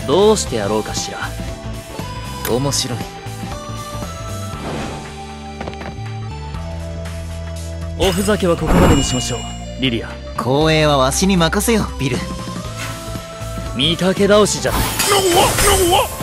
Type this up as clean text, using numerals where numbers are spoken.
どうしてやろうかしら。 面白い。 おふざけはここまでにしましょう、リリア。 光栄はわしに任せよ、ビル。 見かけ倒しじゃない。